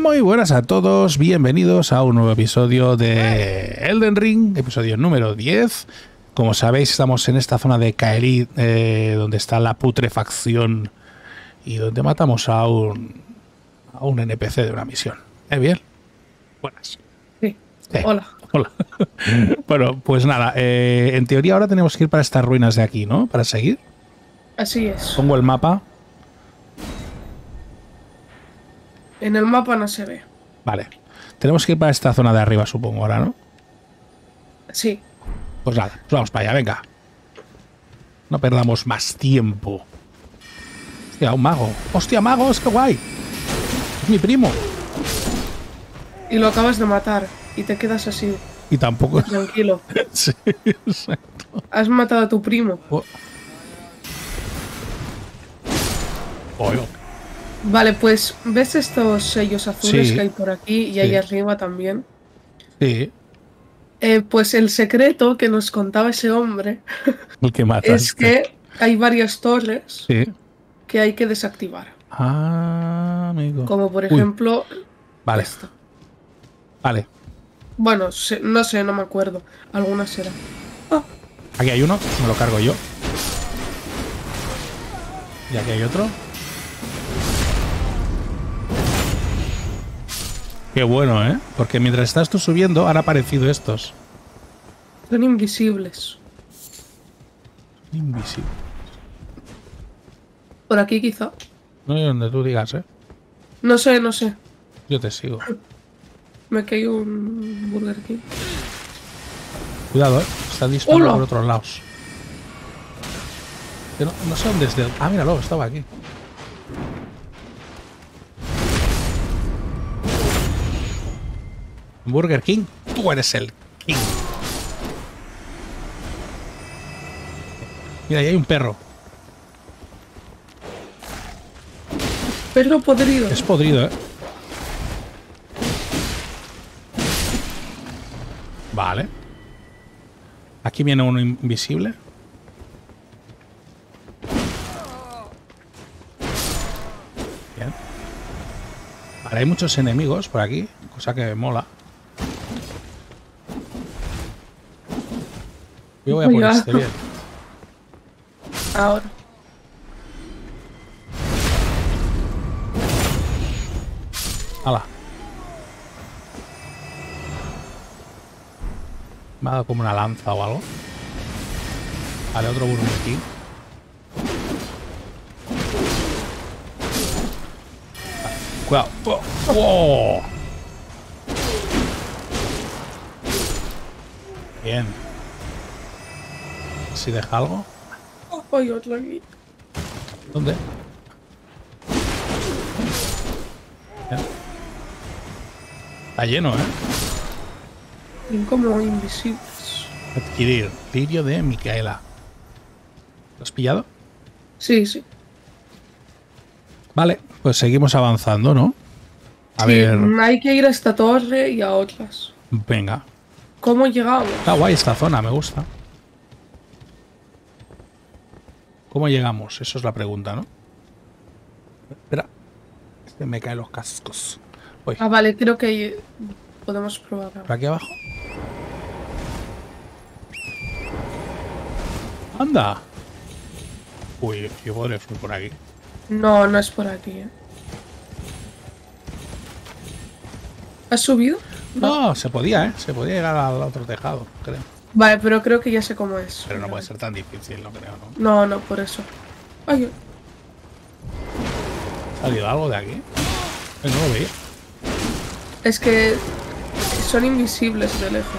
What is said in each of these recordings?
Muy buenas a todos, bienvenidos a un nuevo episodio de Elden Ring, episodio número 10. Como sabéis, estamos en esta zona de Kaerit, donde está la putrefacción y donde matamos a un NPC de una misión. Bien? Buenas. Sí. Hola. Hola. Bueno, pues nada, en teoría ahora tenemos que ir para estas ruinas de aquí, ¿no? Para seguir. Así es. Pongo el mapa. En el mapa no se ve. Vale. Tenemos que ir para esta zona de arriba, supongo, ahora, ¿no? Sí. Pues nada, pues vamos para allá, venga. No perdamos más tiempo. Hostia, un mago. Hostia, magos, qué guay. Es mi primo. Y lo acabas de matar. Y te quedas así. Y tampoco... Tranquilo. Sí, exacto. Has matado a tu primo. Oh. Vale, pues ¿ves estos sellos azules Sí. que hay por aquí y ahí arriba también? Sí. Pues el secreto que nos contaba ese hombre El que mataste. es que hay varias torres Sí. que hay que desactivar. Ah, amigo. Como por ejemplo... Vale. esta. Vale. Bueno, no sé, no me acuerdo. Alguna será. Ah, Aquí hay uno, me lo cargo yo. Y aquí hay otro. Qué bueno, ¿eh? Porque mientras estás tú subiendo han aparecido estos. son invisibles. Invisible. Por aquí quizá. No hay donde tú digas, ¿eh? No sé, no sé. Yo te sigo. Me cayó un Burger King. Cuidado, ¿eh? Está disparando ¡Hola! por otros lados. Que no sé dónde es. Ah, míralo, estaba aquí. Burger King, tú eres el King. Mira, ahí hay un perro. Perro podrido. Es podrido, ¿eh? Vale. Aquí viene uno invisible. Bien. Vale, hay muchos enemigos por aquí, cosa que me mola. Yo voy a por Cuidado. este, bien. Ahora. Hala. Me ha dado como una lanza o algo. Vale, otro Burger King. Vale, cuidado. ¡Oh! ¡Oh! Bien. Si deja algo. Hay otro aquí. ¿Dónde? Bien. Está lleno, ¿eh? Son como invisibles. Adquirir. Lirio de Micaela. ¿Lo has pillado? Sí, sí. Vale, pues seguimos avanzando, ¿no? A Sí, ver. hay que ir a esta torre y a otras. Venga. ¿Cómo llegamos? Está guay esta zona, me gusta. ¿Cómo llegamos? Eso es la pregunta, ¿no? Espera. Este me caen los cascos. Voy. Ah, vale, creo que podemos probar. ¿Por aquí abajo? ¡Anda! Uy, yo podría subir por aquí. No, no es por aquí, ¿eh? ¿Has subido? No, se podía, ¿eh? Se podía llegar al otro tejado, creo. Vale, pero creo que ya sé cómo es. Pero no puede ser tan difícil, no creo, ¿no? No, no, por eso. Ay, ¿Ha salido algo de aquí? No lo veía. es que son invisibles de lejos.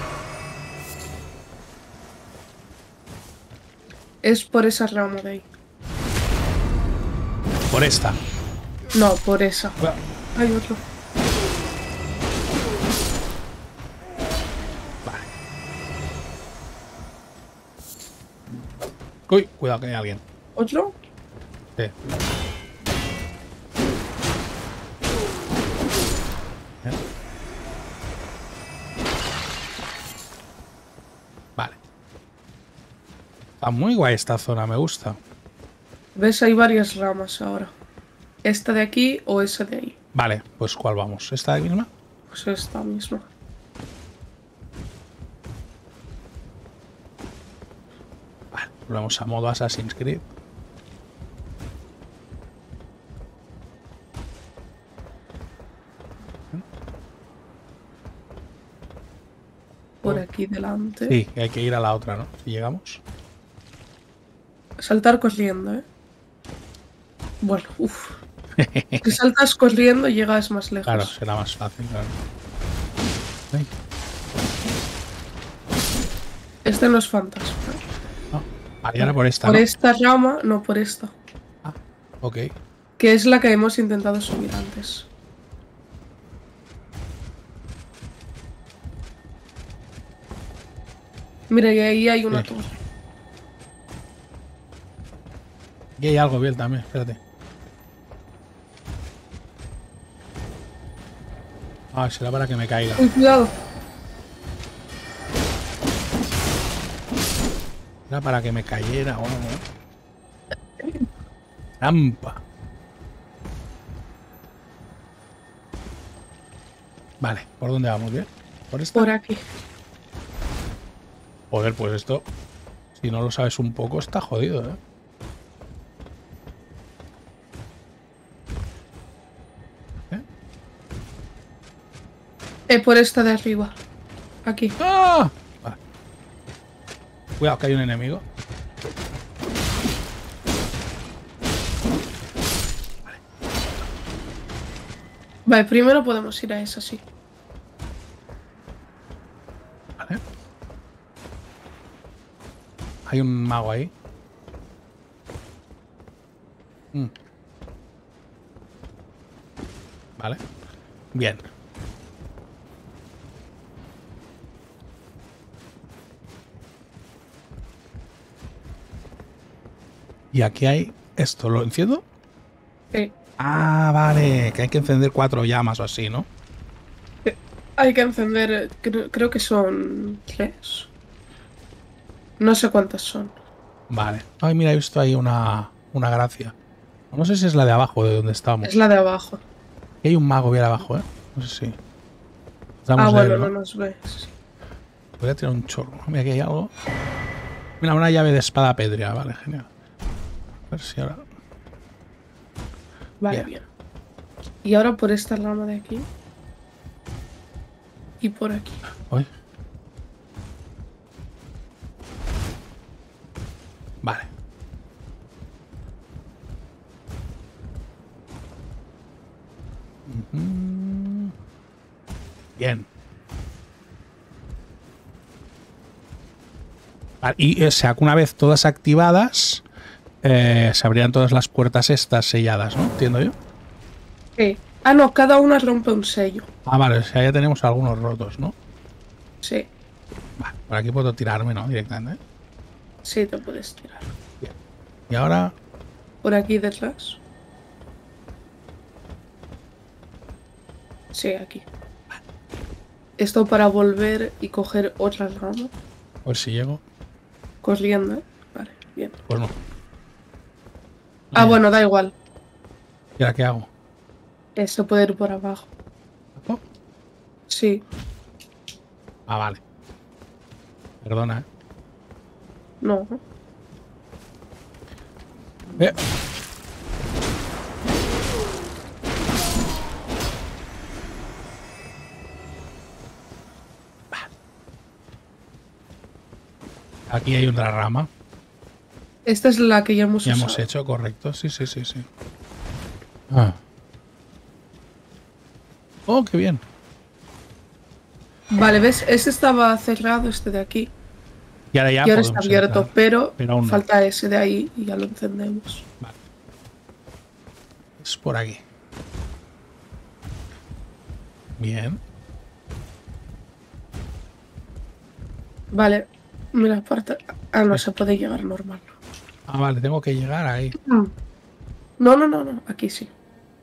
Es por esa rama de ahí. Por esta. No, por esa. Hay otro. Vale. Uy, cuidado que hay alguien. ¿Otro? Sí. Vale. Está muy guay esta zona, me gusta. ¿Ves? Hay varias ramas ahora. ¿Esta de aquí o esa de ahí? Vale, pues ¿cuál vamos? ¿Esta de aquí misma? Pues esta misma. Vale, volvemos a modo Assassin's Creed. Por aquí delante. Sí, hay que ir a la otra, ¿no? Si llegamos. Saltar corriendo, ¿eh? Bueno, uff. Si saltas corriendo llegas más lejos. Claro, será más fácil, claro. Ay, Este no es fantasma. no. Vale, y ahora por esta, Por ¿no? esta rama, no por esta. Ah, ok. Que es la que hemos intentado subir antes. Mira, y ahí hay una Sí. torre. Aquí hay algo bien también, espérate. Ah, será para que me caiga. Uy, cuidado. Era para que me cayera o algo, ¿eh? Trampa. Vale, ¿por dónde vamos? ¿Bien? ¿Por esta? Por aquí. Joder, pues esto, si no lo sabes un poco, está jodido, ¿eh? Por esta de arriba. Aquí. ¡Ah! Vale. Cuidado, que hay un enemigo. Vale, primero podemos ir a esa, sí. Vale. Hay un mago ahí. Vale. Bien. Y aquí hay esto. ¿Lo enciendo? Sí. Ah, vale. Que hay que encender 4 llamas o así, ¿no? Hay que encender, creo que son 3. No sé cuántas son. Vale. Ay, mira, he visto ahí una gracia. No sé si es la de abajo, de donde estamos. Es la de abajo. Hay un mago bien abajo, ¿eh? No sé si. Ah, Estamos bueno, él, no ¿no? nos ves. Voy a tirar un chorro. Mira, aquí hay algo. Mira, una llave de espada pétrea. Vale, genial. A ver si ahora. Vale, bien. Y ahora por esta rama de aquí. Y por aquí. Uy. Vale. Ujú. Bien. Vale, y o sea, que una vez todas activadas, se abrirán todas las puertas estas selladas, ¿no? Entiendo yo. Sí. Ah, no, cada una rompe un sello. Ah, vale, o sea, ya tenemos algunos rotos, ¿no? Sí. Vale, por aquí puedo tirarme, ¿no? Directamente. Sí, te puedes tirar. Bien. Y ahora, Por aquí detrás. Sí, aquí. Esto para volver y coger otra rama. a ver si llego. Corriendo, ¿eh? Vale, bien. Pues no. Ah, bueno, da igual. ¿Y ahora qué hago? Esto puede ir por abajo. ¿Oh? Sí. Ah, vale. Perdona, ¿eh? No. Eh. Vale. Aquí hay otra rama. Esta es la que ya hemos Ya usado. hemos hecho, correcto. Sí, sí, sí, sí. Ah. Oh, qué bien. Vale, ¿ves? Este estaba cerrado, este de aquí. Y ahora ya Y ahora está podemos abierto, entrar. pero Aún no. falta ese de ahí y ya lo encendemos. Vale. Es por aquí. Bien. Vale. Mira, aparte. Ah, no, se puede llegar normal. Ah, vale, tengo que llegar ahí. No, no, no, no. Aquí sí.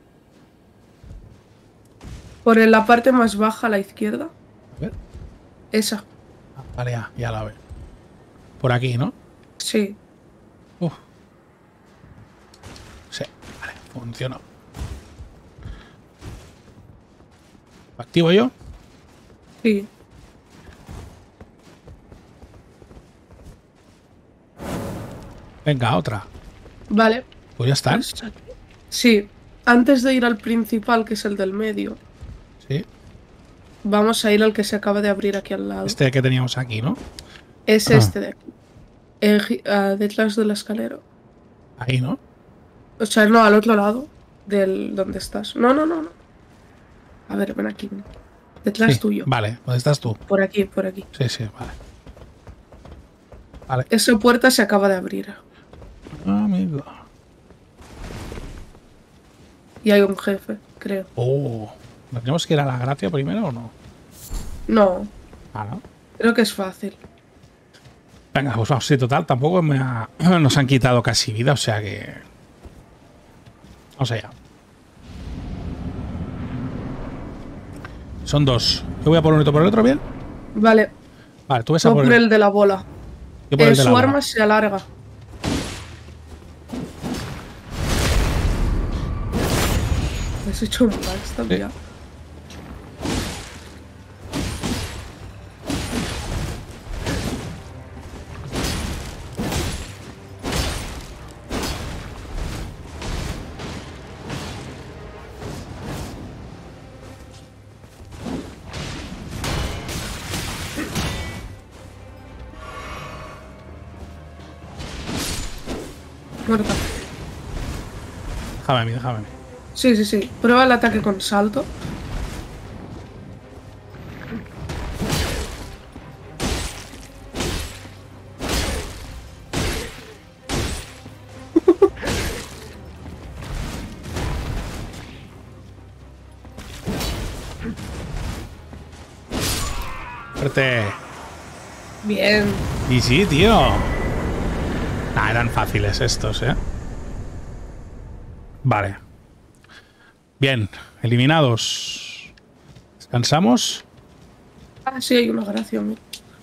Por en la parte más baja a la izquierda. A ver. Esa. Ah, vale, ya la veo. Por aquí, ¿no? Sí. Uf. Sí, vale, funcionó. ¿Lo activo yo? Sí. Venga, otra. Vale. Pues ya están. Pues aquí. Sí. Antes de ir al principal, que es el del medio, Sí. vamos a ir al que se acaba de abrir aquí al lado. Este que teníamos aquí, ¿no? Es este de aquí. Detrás de la escalera. Ahí, ¿no? O sea, no, al otro lado del donde estás. No, no, no, no. A ver, ven aquí. Detrás Sí. tuyo. Vale, ¿dónde estás tú? Por aquí, por aquí. Sí, sí, vale. Vale. Esa puerta se acaba de abrir. Amigo. Y hay un jefe, creo. Oh. ¿Nos tenemos que ir a la gracia primero o no? No, Ah, ¿no? creo que es fácil. Venga, pues vamos. Sí, total, tampoco nos han quitado casi vida, o sea que... Vamos allá. Son dos. Yo voy a por uno y tú por el otro, ¿bien? Vale, Vale, tú ves a voy por por el... el de la bola. Yo por el de la Su bola. arma se alarga. Me has hecho un backstab Sí. ya. Muerta. Déjame a mí, déjame a mí. Sí, sí, sí. Prueba el ataque con salto. Fuerte. Bien. Y sí, tío. Ah, eran fáciles estos, ¿eh? Vale. Bien, eliminados. ¿Descansamos? Ah, sí, hay una gracia. Mira.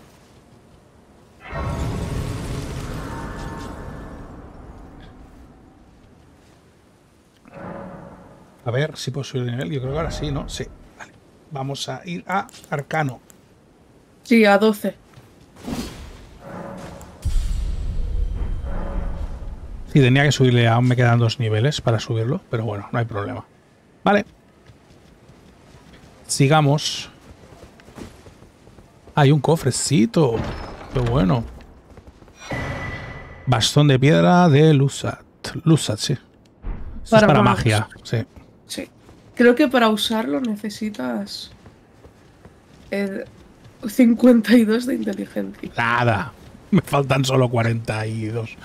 A ver si puedo subir de nivel. Yo creo que ahora sí, ¿no? Sí. Vale. Vamos a ir a Arcano. Sí, a 12. Sí, tenía que subirle, aún me quedan 2 niveles para subirlo, pero bueno, no hay problema. Vale. Sigamos. Hay un cofrecito. Qué bueno. Bastón de piedra de Lusat. Lusat, sí. Eso es para magos. magia, sí. Sí. Creo que para usarlo necesitas 52 de inteligencia. Nada. Me faltan solo 42.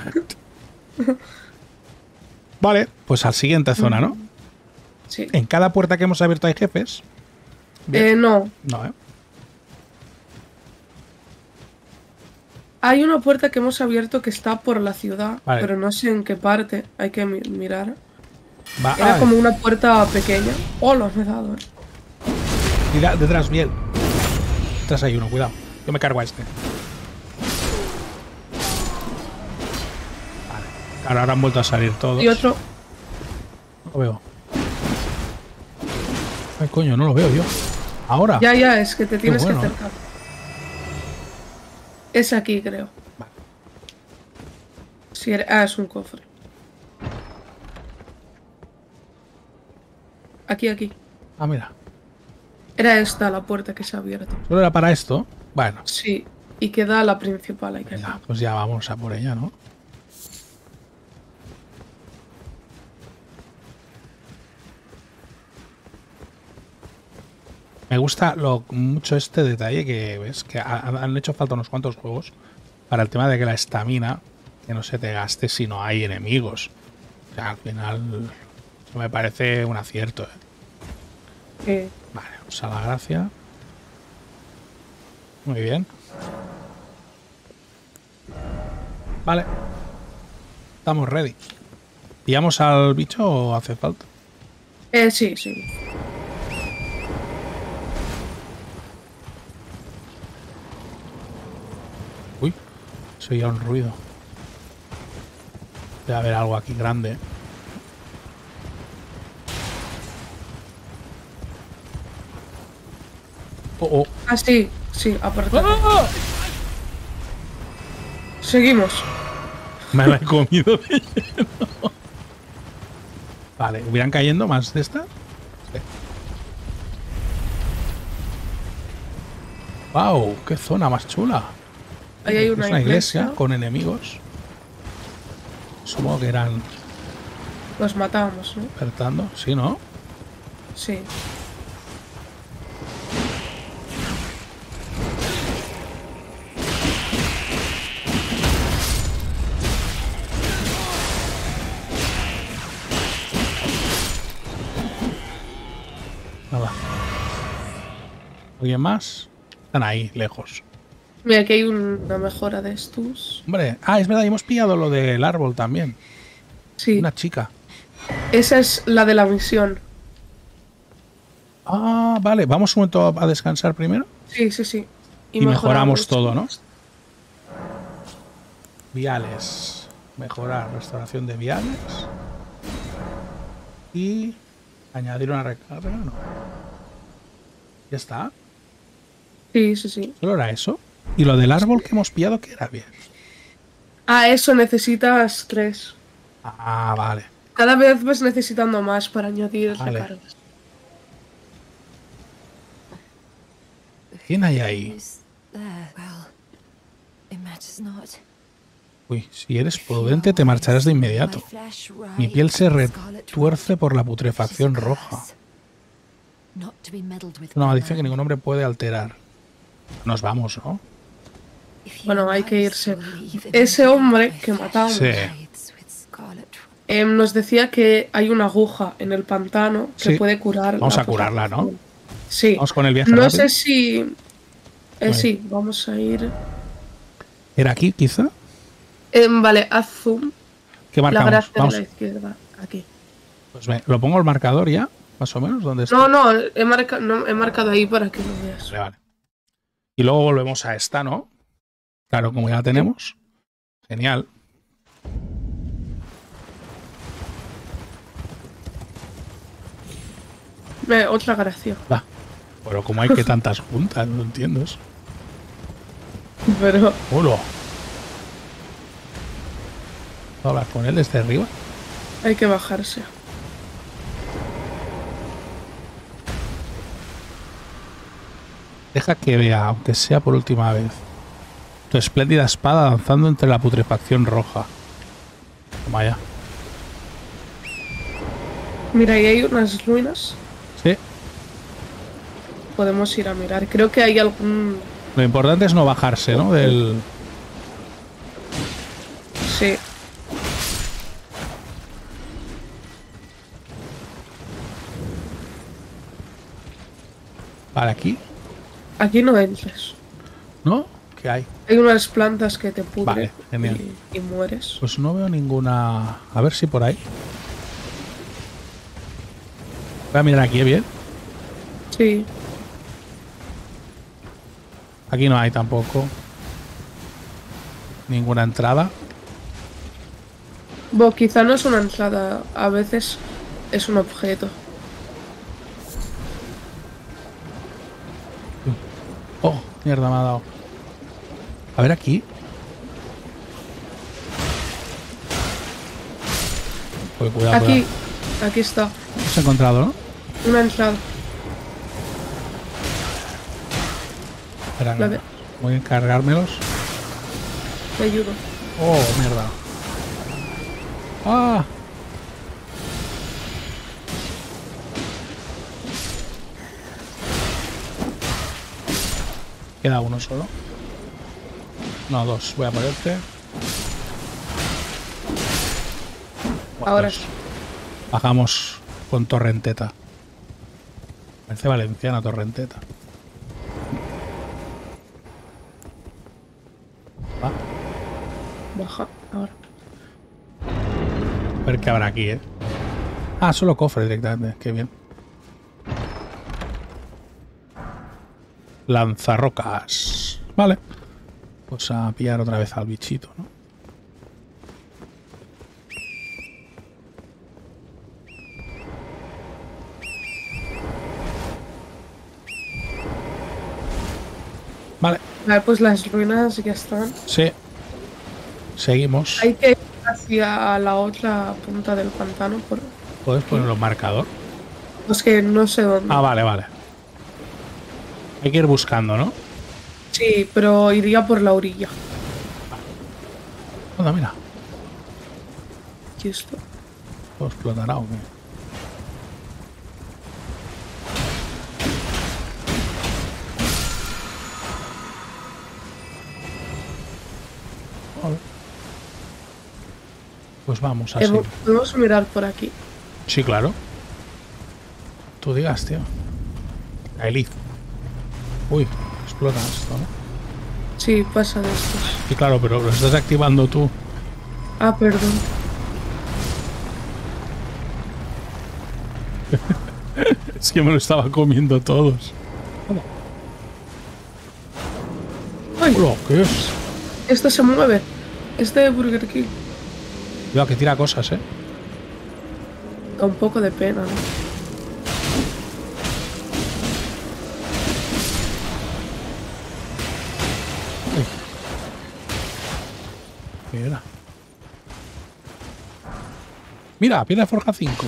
Vale, pues a la siguiente zona, ¿no? Sí. En cada puerta que hemos abierto hay jefes. Bien. No. No, ¿eh? Hay una puerta que hemos abierto que está por la ciudad, Vale. pero no sé en qué parte. Hay que mirar. Va, Era ah, como una puerta pequeña. Oh, lo has dado, mira, detrás, bien. Detrás hay uno, cuidado. Yo me cargo a este. Vale. Claro, ahora han vuelto a salir todos. Y otro. No lo veo. Ay, coño, no lo veo yo. Ahora. Ya, es que te tienes bueno. que acercar. Es aquí, creo. Vale. Sí, es un cofre. Aquí. Ah, mira. Era esta la puerta que se ha abierto. Solo era para esto. Bueno. Sí. Y queda la principal. Hay que Venga, hacer. pues ya vamos a por ella, ¿no? Me gusta mucho este detalle que ves que han hecho falta unos cuantos juegos para el tema de que la estamina que no se te gaste si no hay enemigos. O sea, al final eso me parece un acierto, ¿eh? Vale, vamos a la gracia. Muy bien. Vale. Estamos ready. ¿Pillamos al bicho o hace falta? Sí. Uy, se oía un ruido. Debe haber algo aquí grande. Oh, oh. Ah, sí, sí, apartado. ¡Ah! Seguimos. Me la he comido de lleno. Vale, ¿hubieran cayendo más de esta? Sí. ¡Wow! ¡Qué zona más chula! Ahí hay Es una una iglesia iglesia. con enemigos. Supongo que eran Los matamos, ¿no? despertando. Sí, ¿no? Sí. Nada. ¿Alguien más? Están ahí, lejos. Mira, aquí hay una mejora de estos. Hombre, es verdad, hemos pillado lo del árbol también. Sí, Una chica. esa es la de la misión. Ah, vale. Vamos un momento a descansar primero. Sí, sí, sí. Y mejoramos todo, ¿no? estos. Viales. Mejorar restauración de viales. Y añadir una recarga, ¿no? Ya está. Sí, sí, sí. Solo era eso. Y lo del árbol que hemos pillado, que era bien. Ah, eso necesitas 3. Ah, vale. Cada vez vas necesitando más para añadir Vale. recargas. ¿Quién hay ahí? Who's there? Well, it matters not. Uy, si eres prudente te marcharás de inmediato. Mi piel se retuerce por la putrefacción roja. Una maldición que ningún hombre puede alterar. Nos vamos, ¿no? Bueno, hay que irse. Ese hombre que matamos Sí. nos decía que hay una aguja en el pantano que Sí. puede curar. Vamos la a curarla, ¿no? putrefacción. Sí. Vamos con el viaje No rápido. sé si. Vale. Sí, vamos a ir. ¿Era aquí, quizá? Vale, haz zoom. ¿Qué La marcamos? gracia Vamos. de la izquierda. Aquí. Pues lo pongo el marcador ya, más o menos. ¿Dónde está? No, he marcado ahí para que lo veas. Vale, vale. Y luego volvemos a esta, ¿no? Claro, como ya la tenemos. Genial. Otra gracia. Va. Pero como hay que tantas juntas, no entiendo eso. Pero. ¡Hola! ¿Puedo hablar con él desde arriba? Hay que bajarse. Deja que vea, aunque sea por última vez, tu espléndida espada danzando entre la putrefacción roja. Toma ya. Mira, ahí hay unas ruinas. Sí. Podemos ir a mirar. Creo que hay algún. Lo importante es no bajarse, ¿no? Del... Sí. Vale, aquí. Aquí no entres. ¿No? ¿Qué hay? Hay unas plantas que te pudren. Vale, genial. Y mueres. Pues no veo ninguna... A ver si por ahí. Voy a mirar aquí, ¿eh? Bien. Sí. Aquí no hay tampoco ninguna entrada. Bueno, quizá no es una entrada. A veces es un objeto. Oh, mierda, me ha dado. A ver aquí. Pues cuidado, Aquí. cuidado. Aquí está. Hemos encontrado, ¿no? Una entrada. Espera, La no. ve- Voy a encargármelos. Te ayudo. Oh, mierda. Ah. Queda uno solo. No, dos. Voy a ponerte. Bueno, Ahora pues bajamos con Torrenteta. Parece valenciana Torrenteta. Va. baja. Ahora. A ver qué habrá aquí, ¿eh? Ah, solo cofre directamente. Qué bien. Lanzarrocas. Vale. Pues a pillar otra vez al bichito, ¿no? Vale, Vale, pues las ruinas ya están. sí. Seguimos. Hay que ir hacia la otra punta del pantano. ¿Puedes poner un marcador? Pues que no sé dónde. Ah, vale, vale. Hay que ir buscando, ¿no? Sí, pero iría por la orilla. Anda, mira. ¿Y esto? ¿Todo explotará o qué? Vale. Pues vamos así. Podemos mirar por aquí. Sí, claro. Tú digas, tío. Elif. Uy, explota esto, ¿no? Sí, pasa de estos. Sí, claro, pero lo estás activando tú. Ah, perdón. Es que me lo estaba comiendo todos. ¡Ay! Hola, ¿qué es? Esto se mueve. Este de Burger King. Cuidado, que tira cosas, ¿eh? Da un poco de pena, ¿no? Ay. ¿Qué era? Mira, piedra de forja 5.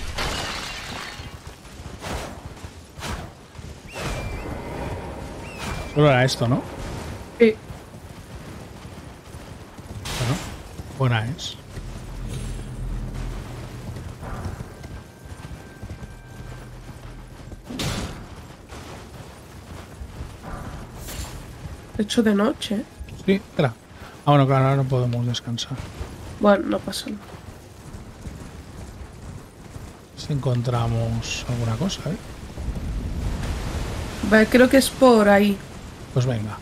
Solo era esto, ¿no? Sí. Bueno, buena es. Hecho de noche. Sí, espera. Ah, bueno, claro, ahora no podemos descansar. Bueno, no pasa nada. Si encontramos alguna cosa, ¿eh? Vale, creo que es por ahí. Pues venga.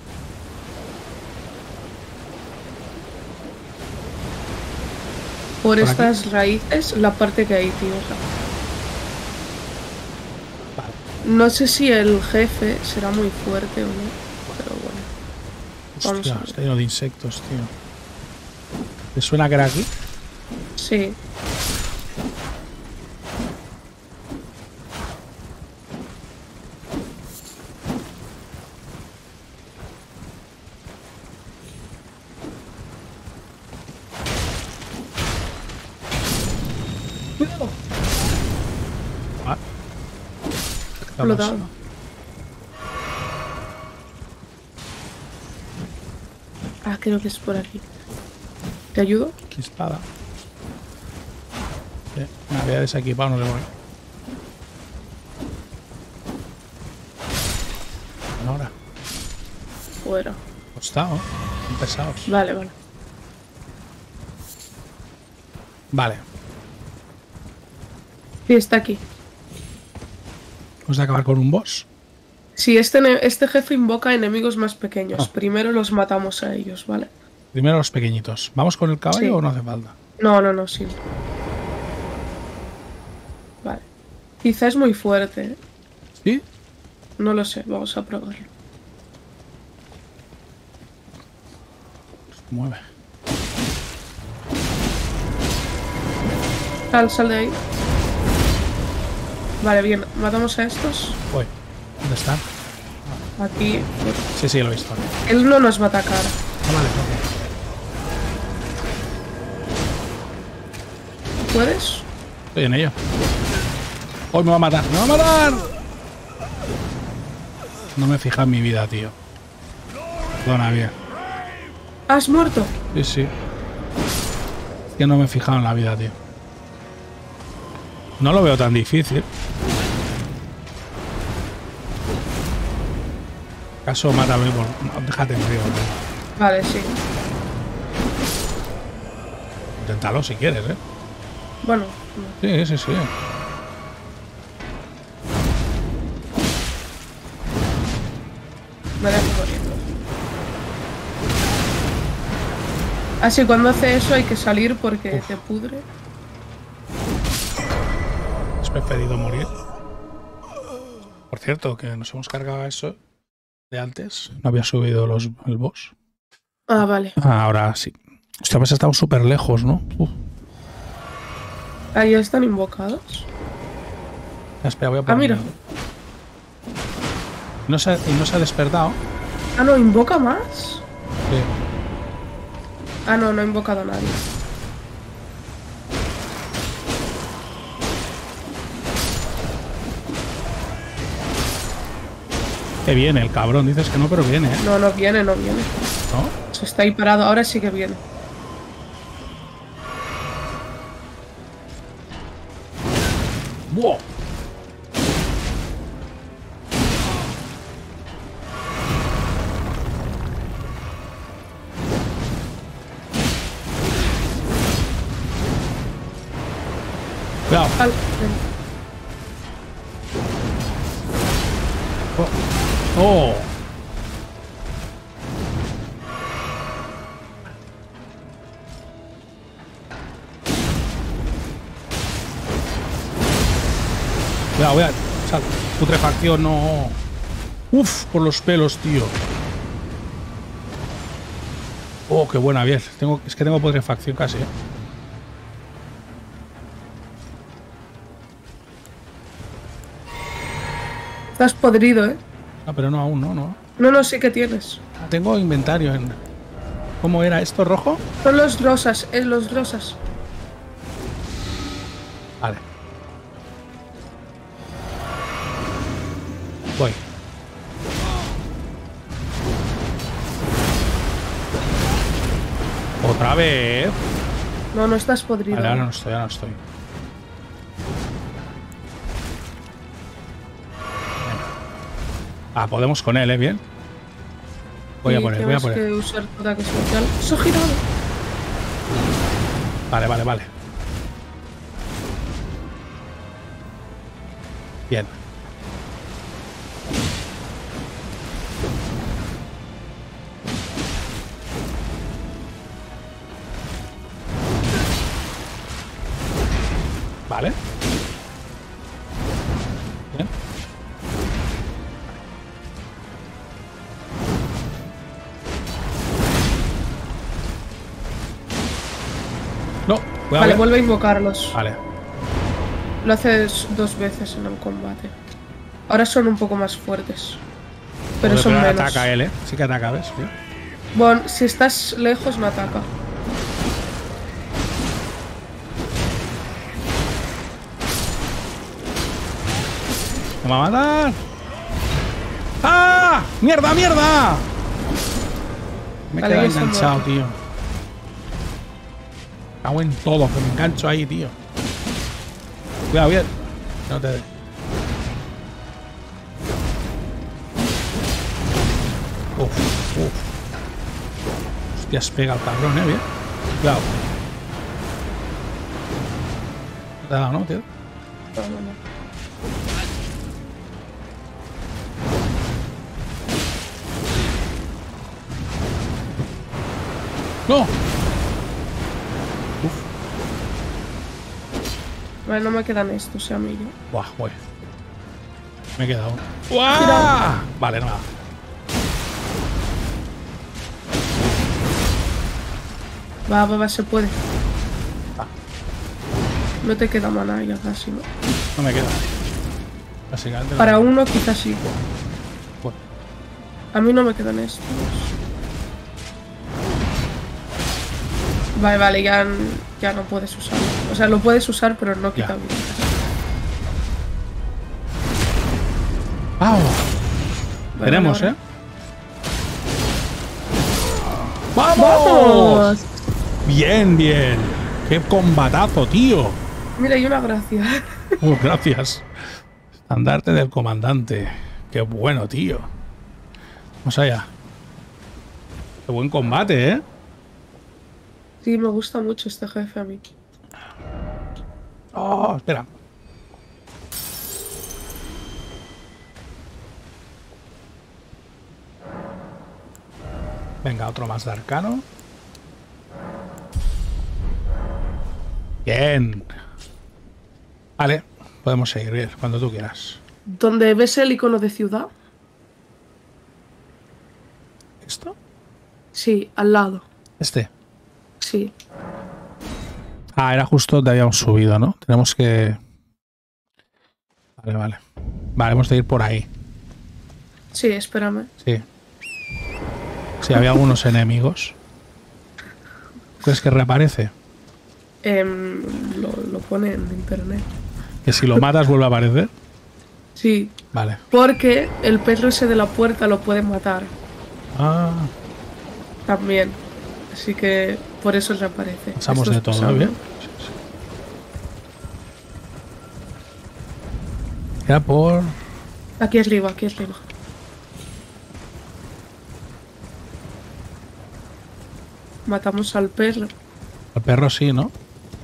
Por aquí? estas raíces, la parte que hay, tío. O sea, Vale. no sé si el jefe será muy fuerte o no. Pero bueno. Vamos Hostia, a ver. está lleno de insectos, tío. ¿Te suena que era aquí? Sí. Cuidado. Ah. ¿Qué ha Explotado. pasado? Ah, creo que es por aquí. ¿Te ayudo? ¿Qué espada? Me había desequipado, no sé por qué. Bueno, ahora. Fuera. Costado, ¿eh? Son pesados. Vale, vale. Vale. Sí, está aquí. Vamos a acabar con un boss. Sí, este jefe invoca enemigos más pequeños. Ah. Primero los matamos a ellos, ¿vale? Primero los pequeñitos. ¿Vamos con el caballo Sí. o no hace falta? No, sí. Vale. Quizá es muy fuerte, ¿eh? ¿Sí? No lo sé, vamos a probarlo. Se mueve. Sal de ahí. Vale, bien. Matamos a estos. Voy. ¿Dónde están? Aquí. Sí, sí, lo he visto. Él no nos va a atacar. Ah, vale, ok. ¿Puedes? Estoy en ello. ¡Hoy me va a matar! ¡Me va a matar! No me fija en mi vida, tío. Perdona, bien. ¿Has muerto? Sí, sí. Es que no me he fijado en la vida, tío. No lo veo tan difícil. ¿Acaso mátame por...? No, déjate en frío, tío. Vale, sí. Inténtalo si quieres, ¿eh? Bueno, Sí, sí, sí. me dejo muriendo. Así, cuando hace eso hay que salir porque te pudre. ¿Has preferido morir? Por cierto, que nos hemos cargado eso de antes. No había subido el boss. Ah, vale. Ah, ahora sí. Hostia, pues estamos súper lejos, ¿no? Ahí están invocados. Espera, voy a Ah, poner. mira. Y no se ha despertado. Ah, no, ¿invoca más? Sí. Ah, no, no ha invocado a nadie. Que viene el cabrón. Dices que no, pero viene, ¿eh? No, no viene, no viene. ¿No? Se está ahí parado, ahora sí que viene. ¡Buah! Cuidado. Al- Oh. Cuidado, cuidado. Esa putrefacción no. Uf, por los pelos, tío. Oh, qué buena, bien. Es que tengo putrefacción casi, ¿eh? Estás podrido, ¿eh? Ah, pero no, aún no, no. No, no, sí que tienes. Tengo inventario en. ¿Cómo era esto rojo? Son los rosas, los rosas. Vale. Voy. Otra vez. No, no estás podrido. Vale, ahora no estoy, ahora no estoy. Ah, podemos con él, ¿eh? Bien. Voy a Y poner, voy a tienes poner. que usar tu ataque especial. ¡Eso ha girado! Vale, vale, vale. Bien. Vale. Bien. No, cuidado, Vale, eh. vuelve a invocarlos. Vale. Lo haces 2 veces en el combate. Ahora son un poco más fuertes. Pero Joder, son ahora menos. ataca él, ¿eh? Sí que ataca, ¿ves? Tío. Bueno, si estás lejos no ataca. ¡Me va a matar! ¡Ah! ¡Mierda, mierda! Me he Vale, quedado ya está enganchado, muerto. tío. Cago en todo, que me engancho ahí, tío. Cuidado, bien. No te dé. Uf. Hostias, pega el cabrón, bien. Cuidado. No te ha dado, ¿no, tío? No, no, no. ¡No! Vale, no me quedan estos, amigo. Buah, güey. Me he quedado. ¡Buah! Vale, nada. Va, se puede. Ah. No te queda maná ya casi, ¿no? No me queda. Básicamente. Para uno quizás sí. Bueno, A mí no me quedan estos. Vale, ya no puedes usarlo. O sea, lo puedes usar, pero no quita Ya. vida. ¡vamos! Vale, Tenemos, ahora. ¿eh? ¡Vamos! ¡Vamos! Bien, bien. ¡Qué combatazo, tío! Mira, hay una gracia. Gracias. Estandarte del comandante. Qué bueno, tío. Vamos allá. Qué buen combate, ¿eh? Sí, me gusta mucho este jefe a mí. Oh, espera. Venga, otro más de arcano. Bien. Vale, podemos seguir bien, cuando tú quieras. ¿Dónde ves el icono de ciudad? ¿Esto? Sí, al lado. Este. Sí. Ah, era justo donde habíamos subido, ¿no? Tenemos que... Vale, vale. Vale, hemos de ir por ahí. Sí, espérame. Sí. Si había algunos enemigos. ¿Crees que reaparece? Lo pone en internet. Que si lo matas vuelve a aparecer. Sí, Vale. porque el perro ese de la puerta lo puede matar Ah, también. Así que por eso reaparece. pasamos Esto de es todo, pasable. ¿bien? Era por... Aquí arriba, aquí arriba. Matamos al perro. El perro sí, ¿no?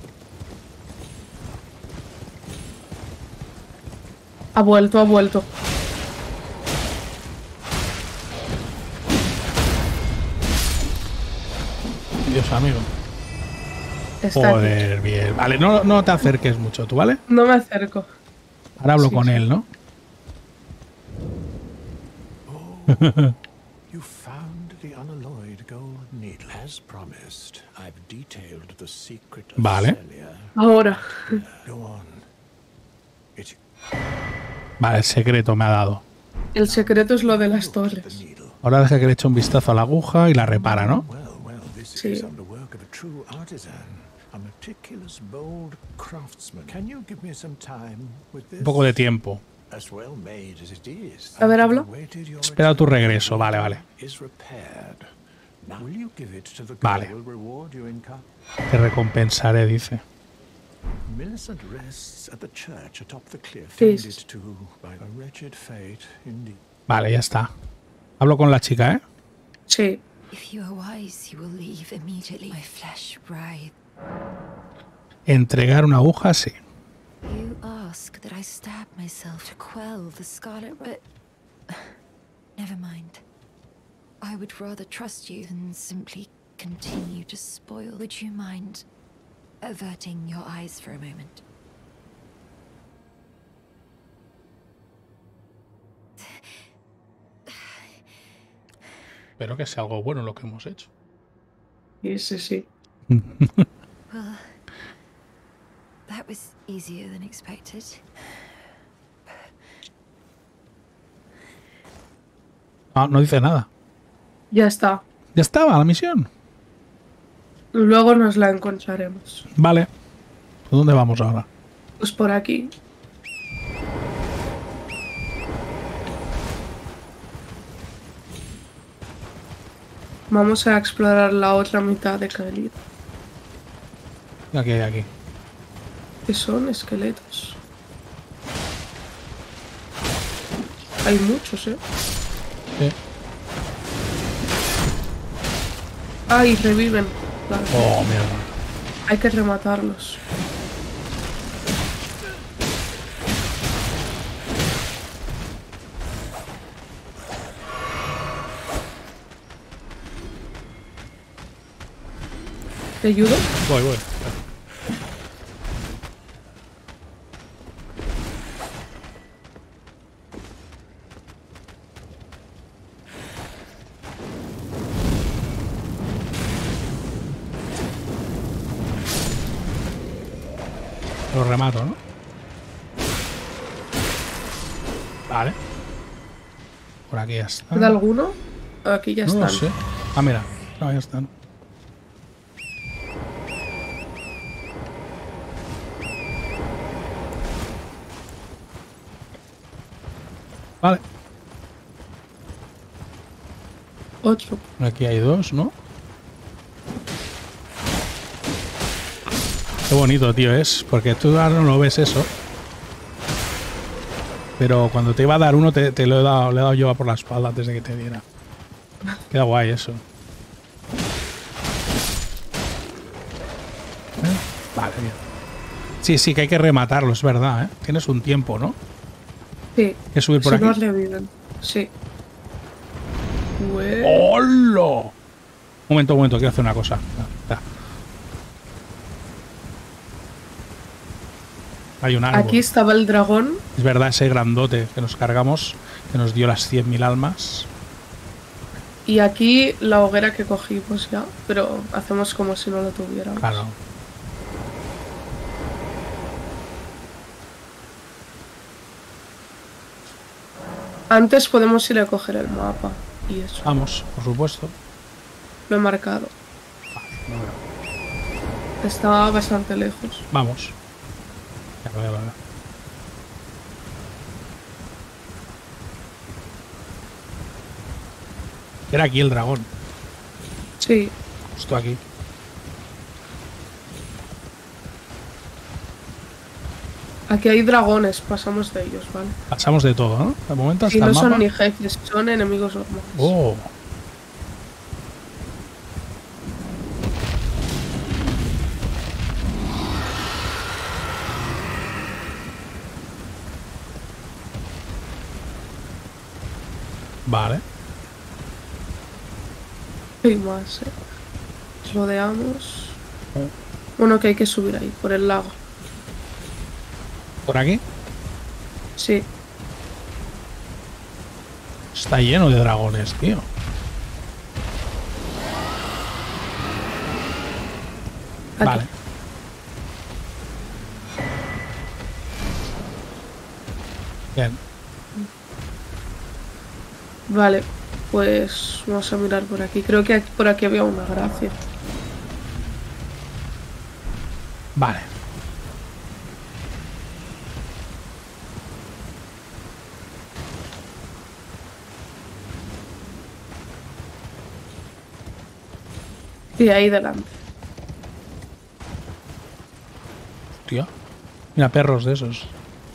Ha vuelto, ha vuelto. Dios, amigo. Está aquí. Joder, bien. Vale, no te acerques mucho, ¿tú, vale? No me acerco. Ahora hablo Sí, con sí. él, ¿no? You found the unalloyed gold needle. As promised, I've detailed the secret of Vale. Celia. Ahora. Go on. It's Vale, el secreto me ha dado. El secreto es lo de las the torres. needle. Ahora deja que le eche un vistazo a la aguja y la repara, ¿no? Well, this Sí. is the work of a true artisan, a meticulous, bold craftsman. Can you give me some time with this? Un poco de tiempo. As well made as it is. A ver, habla. Awaited your Espera tu return. regreso, vale, vale. Is repaired. Now, will you give it to the girl Vale. who will reward you in cup? Te recompensaré, dice. Millicent rests at the church atop the cliff, Please. ended to by a wretched fate indeed. Vale, ya está. Hablo con la chica, ¿eh? Sí. If you are wise, you will leave immediately. My flesh writhe. Entregar una aguja, sí. You ask that I stab myself to quell the scarlet, but never mind. I would rather trust you than simply continue to spoil. Would you mind averting your eyes for a moment? Espero que sea algo bueno lo que hemos hecho. Sí, sí, sí. Well, that was easier than expected. Ah, no dice nada. Ya está. Ya estaba la misión. Luego nos la encontraremos. Vale. ¿Por dónde vamos ahora? Pues por aquí. Vamos a explorar la otra mitad de Khalid. Aquí hay aquí. Que son esqueletos. Hay muchos, ¿eh? Sí. Ay, reviven. Claro. Oh, mierda. Hay que rematarlos. ¿Te ayudo? Voy. Lo remato, ¿no? Vale. Por aquí ya está. ¿Queda alguno? Aquí ya No están. lo sé. Ah, mira. No, ya están. Vale. Otro. Aquí hay dos, ¿no? Qué bonito, tío, es. Porque tú ahora no lo ves eso. Pero cuando te iba a dar uno, te lo he dado yo por la espalda antes de que te diera. Queda guay eso. Vale, bien. Sí, que hay que rematarlo, es verdad, ¿eh? Tienes un tiempo, ¿no? Sí. Hay que subir por Si aquí. no reviven. Sí. Ué. ¡Hola! Un momento, quiero hacer una cosa. Espera. Hay un árbol. Aquí estaba el dragón. Es verdad, ese grandote que nos cargamos, que nos dio las 100.000 almas. Y aquí la hoguera que cogimos ya. Pero hacemos como si no lo tuviéramos. Claro. Antes podemos ir a coger el mapa. y eso. Vamos, por supuesto. Lo he marcado. No veo. Estaba bastante lejos. Vamos. Ya lo veo, lo veo. Era aquí el dragón. Sí. Justo aquí. Aquí hay dragones, pasamos de ellos, ¿vale? Pasamos de todo, ¿no? De momento hasta Y no el mapa. son ni jefes, son enemigos normales. Oh. Vale. Hay más, Rodeamos. Bueno, que hay que subir ahí, por el lago. ¿Por aquí? Sí. Está lleno de dragones, tío. Aquí. Vale. Bien. Vale, pues vamos a mirar por aquí. Creo que por aquí había una gracia. Vale. Y ahí delante. Tío. Mira, perros de esos.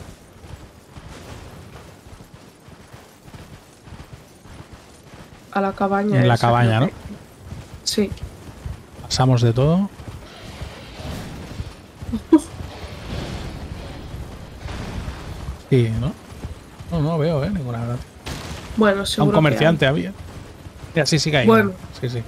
A la cabaña. En la esa, cabaña, creo ¿no? que- Sí. Pasamos de todo. Sí, ¿no? No, no veo, ninguna gracia. Bueno, A seguro un comerciante había. Mira, sí, sí que hay. Bueno. Sí, sí.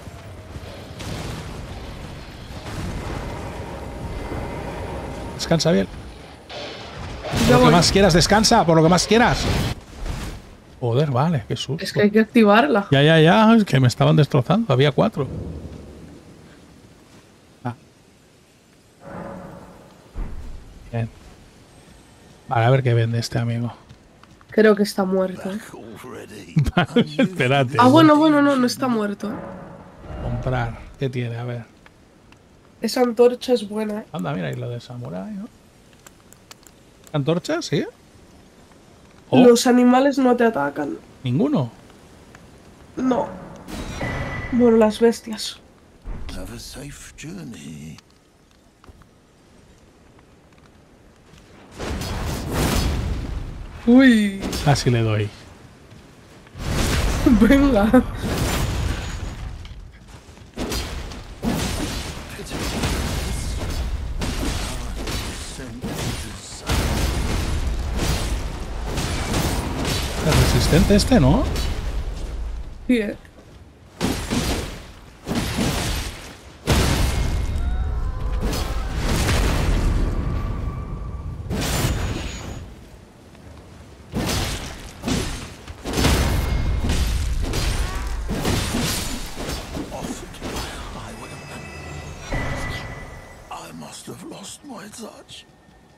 Descansa bien. que hay. Por Ya lo que voy. más quieras, descansa, por lo que más quieras. Joder, vale, qué susto. Es que hay que activarla. Ya, ya, ya, es que me estaban destrozando. Había 4. Ah. Bien. Vale, a ver qué vende este amigo. Creo que está muerto. Espérate. Ah, bueno, no está muerto. Comprar. ¿Qué tiene? A ver. Esa antorcha es buena, ¿eh? Anda, mira, y lo de Samurai, ¿no? ¿Antorcha? ¿Sí? Oh, Los animales no te atacan. ninguno. No. Bueno, las bestias. Have a safe journey. Uy. Así le doy. Venga. Es resistente este, ¿no? Bien. I must have lost my touch.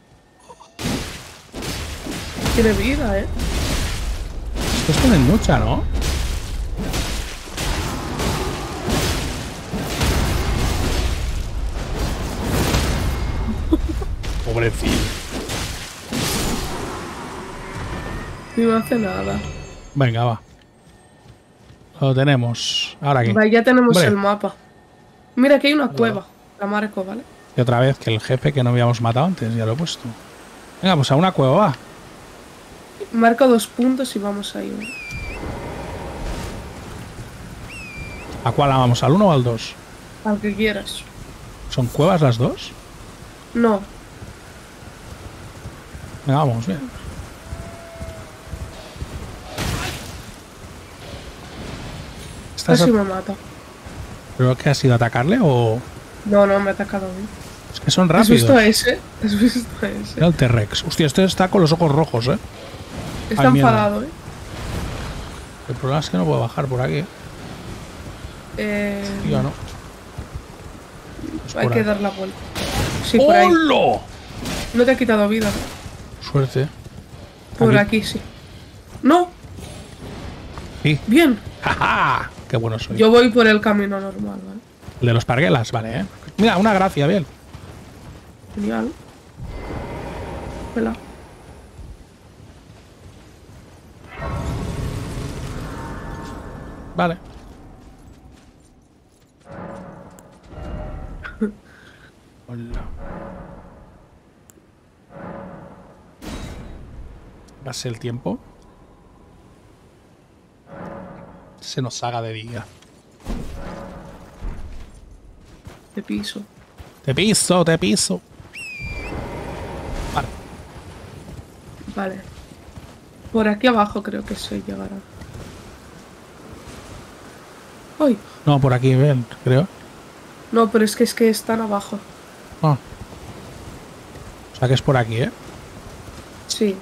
Tiene vida, ¿eh? Estos tienen mucha, ¿no? Pobrecillo. Ni me hace nada. Venga, va. Lo tenemos. Ahora aquí. Vale, ya tenemos Hombre. el mapa. Mira, aquí hay una cueva. La marco, ¿vale? Y otra vez que el jefe que no habíamos matado antes, ya lo he puesto. Venga, pues a una cueva va. Marco 2 puntos y vamos ahí. ¿vale? ¿A cuál la vamos? ¿Al 1 o al 2? Al que quieras. ¿Son cuevas las dos? No. Venga, vamos, bien. ¿Estás Casi me mata. ¿Pero qué ha sido? ¿Atacarle o...? No, me ha atacado a mí. Es que son ¿Has visto rápidos. a ese? ¿Has visto a ese? Mira el T-Rex. Hostia, este está con los ojos rojos, ¿eh? Está Ay, mierda. enfadado, ¿eh? El problema es que no puedo bajar por aquí. Tío, no. Pues Hay por que ahí. dar la vuelta. Sí, por ahí. ¡Hola! No te ha quitado vida. ¿no? Suerte. Por Aquí. aquí sí. ¡No! Sí. Bien. ¡Ja! ¡Qué bueno soy! Yo voy por el camino normal, ¿vale? El de los parguelas, vale, ¿eh? Mira, una gracia, bien. Genial. Vela. Vale. Hola. Pase el tiempo. Se nos haga de día. De piso. Te piso, te piso. Vale. Vale. Por aquí abajo creo que se llegará. ¡Ay! No, por aquí, ven, creo. No, pero es que están abajo. Ah. O sea que es por aquí, ¿eh? Sí.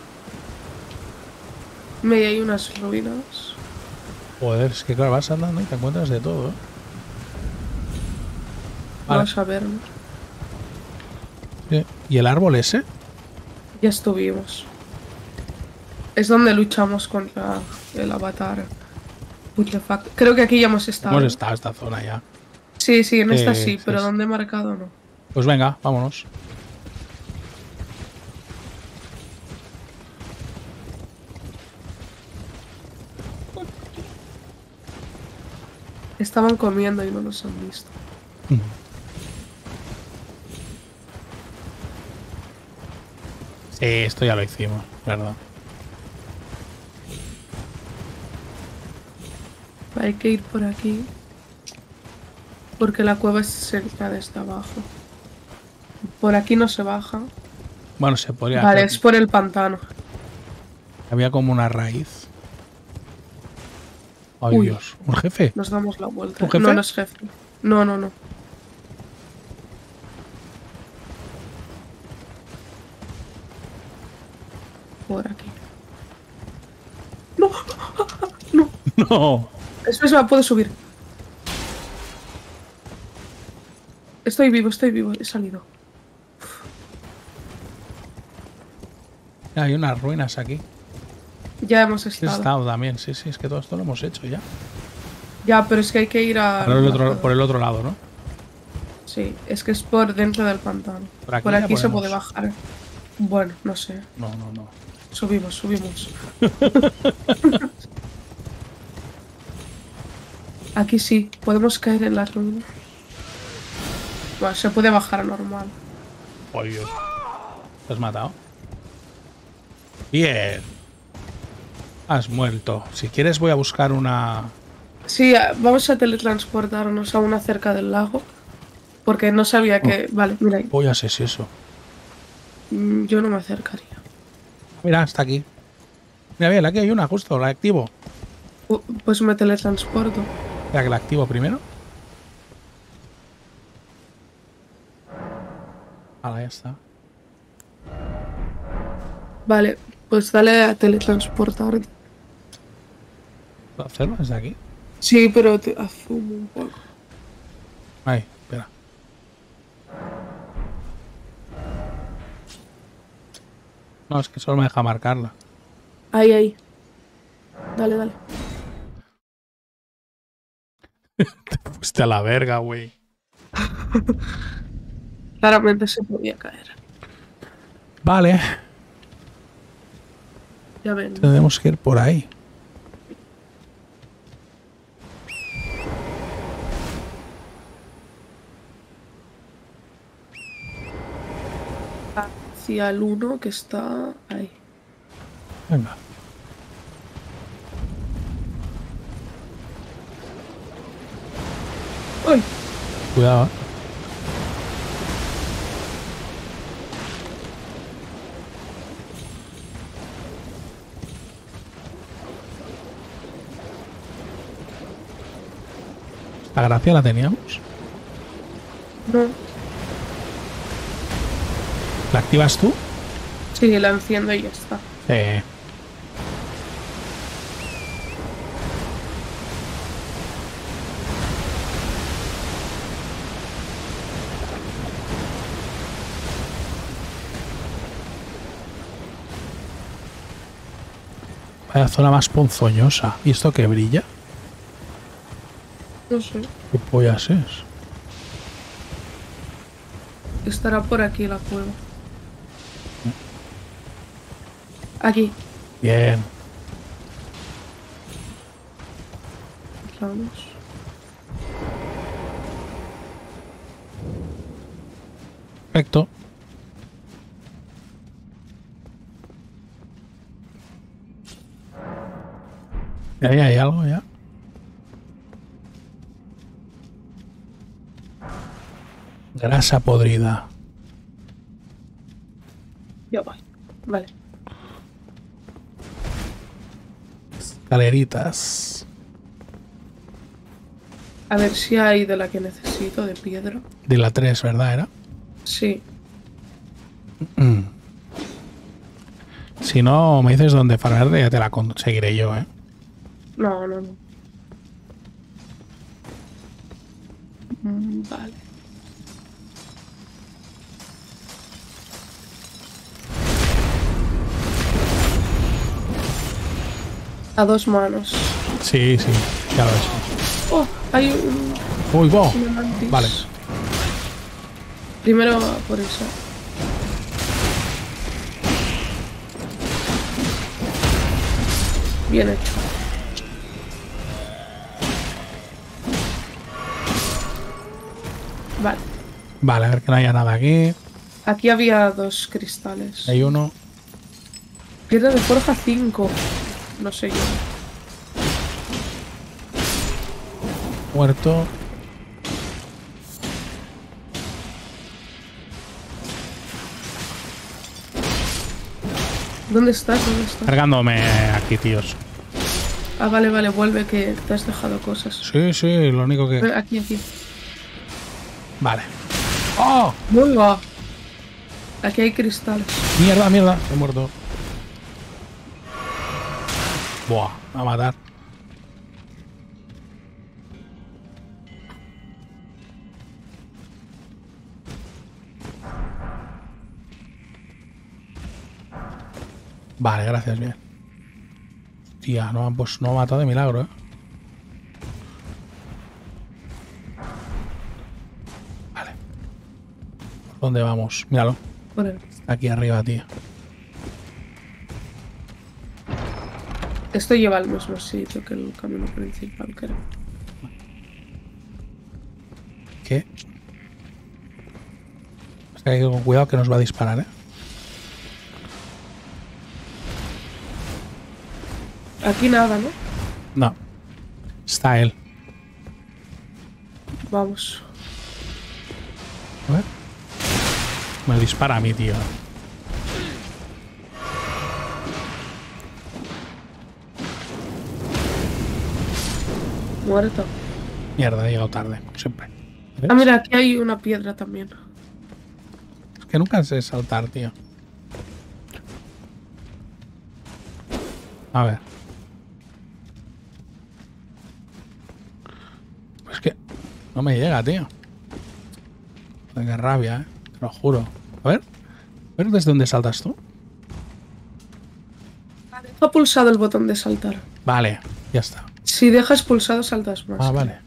Me hay unas ruinas. Joder, es que claro, vas andando y te encuentras de todo, ¿eh? Vale. Vamos a vernos. Sí. ¿Y el árbol ese? Ya estuvimos. Es donde luchamos contra el avatar. Putrefacto. Creo que aquí ya hemos estado. Hemos estado en esta zona ya. Sí, sí, en esta sí, sí, pero sí. donde he marcado no. Pues venga, vámonos. Estaban comiendo y no nos han visto. Sí, esto ya lo hicimos, ¿verdad? Hay que ir por aquí. Porque la cueva es cerca desde abajo. Por aquí no se baja. Bueno, se podría Vale, hacer. es por el pantano. Había como una raíz. Ay, Uy. Dios. ¿Un jefe? Nos damos la vuelta. ¿Un jefe? No, no es jefe. No, no, no. Por aquí. ¡No! ¡No! No. Espera, puedo subir. Estoy vivo, he salido. Hay unas ruinas aquí. Ya hemos Sí, he estado. estado también. Sí, sí, es que todo esto lo hemos hecho ya. Ya, pero es que hay que ir a... Por el otro lado, ¿no? Sí, es que es por dentro del pantano. Por aquí Por ya aquí se podemos. puede bajar. Bueno, no sé. No, no, no. Subimos, subimos. Aquí sí, podemos caer en la ruina. Bueno, se puede bajar normal. Ay, Dios. ¿Te has matado? Bien. Has muerto. Si quieres voy a buscar una... Sí, vamos a teletransportarnos a una cerca del lago. Porque no sabía que... Vale, mira ahí. Voy a sé si eso. Yo no me acercaría. Mira, está aquí. Mira, bien, aquí hay una justo, la activo. Pues me teletransporto. Espera, que la activo primero. Ahora ya está. Vale, pues dale a teletransportar. ¿Puedo hacerlo desde aquí? Sí, pero te asumo un poco. Ahí, espera. No, es que solo me deja marcarla. Ahí, ahí. Dale, dale. Fuiste a la verga, güey. Claramente se podía caer. Vale, Ya ven. tenemos que ir por ahí. Hacia el 1 que está ahí. Venga. ¡Uy! Cuidado, ¿eh? La gracia la teníamos. No. ¿La activas tú? Sí, la enciendo y ya está. La zona más ponzoñosa. ¿Y esto qué brilla? No sé. ¿Qué pollas es? Estará por aquí la cueva. Aquí. Bien. Vamos. Perfecto. ¿Y ahí hay algo ya? Grasa podrida. Ya voy. Vale. Escaleritas. A ver si hay de la que necesito, de piedra. De la 3, ¿verdad? Era. Sí. Si no, me dices dónde farmear, ya te la conseguiré yo, ¿eh? No, no, no. Vale. A dos manos. Sí, sí, ya lo sé. Oh, hay un... Uy, wow. una mantis. Vale. Primero por eso. Bien hecho. Vale. Vale, a ver que no haya nada aquí. Aquí había dos cristales. Hay uno. Piedra de forja 5. No sé yo. Muerto. ¿Dónde estás? ¿Dónde estás? Cargándome aquí, tíos. Ah, vale, vale, vuelve que te has dejado cosas. Sí, sí, lo único que... Aquí, aquí. Vale. ¡Oh! ¡Vuelva! Aquí hay cristales. Mierda, mierda. He muerto. Buah, a matar. Vale, gracias, bien. Tía, no, pues no ha matado de milagro, ¿eh? Vale. ¿Por dónde vamos? Míralo. Por el... Aquí arriba, tío. Esto lleva al mismo sitio que el camino principal, creo. ¿Qué? Hay que ir con cuidado que nos va a disparar, ¿eh? Aquí nada, ¿no? No. Está él. Vamos. A ver. Me dispara a mí, tío. Muerto. Mierda, he llegado tarde, como siempre. ¿Ves? Ah, mira, aquí hay una piedra también. Es que nunca sé saltar, tío. A ver. Pues que no me llega, tío. Qué rabia, te lo juro. A ver desde dónde saltas tú. Deja pulsado el botón de saltar. Vale, ya está. Si dejas pulsado, saltas más. Ah, vale.